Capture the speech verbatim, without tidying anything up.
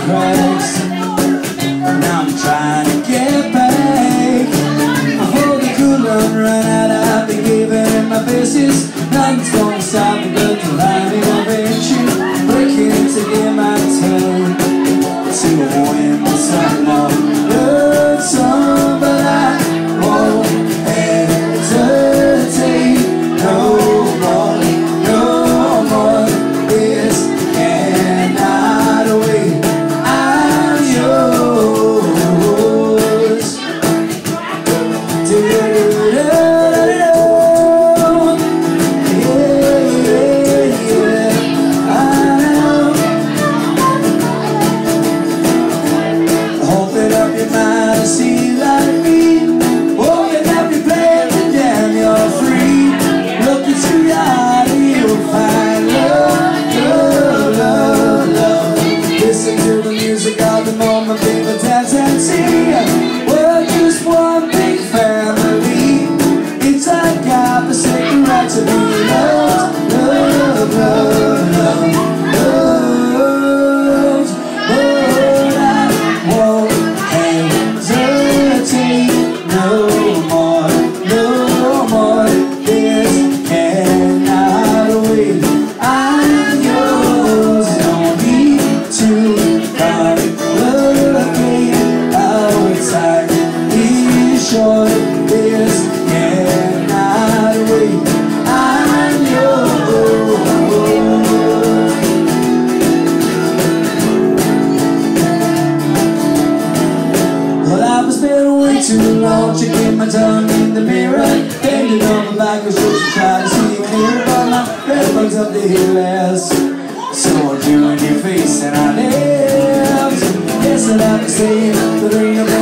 cracks. Now I'm trying to get back. I hold the cooler and run out. I've been giving in my faces. Nothing's gonna stop me but the lightning of you breaking to get my turn to win the sun. Now the sun, but I won't hesitate no more, no more. This cannot wait. I'm yours. Do do do. See like me, open up your plate and damn you're free. Look into your eye, you'll find love, love, love, love. Listen to the music of the moment, baby, dance and see. We're just one big family. It's like God forsaken right to be loved, love, love, love, love. Too long, checking my tongue in the mirror, bending over backwards just to try to see clearer. But my red bugs up the hill as so I do in your face and I live. Yes, I'd have to say the ring of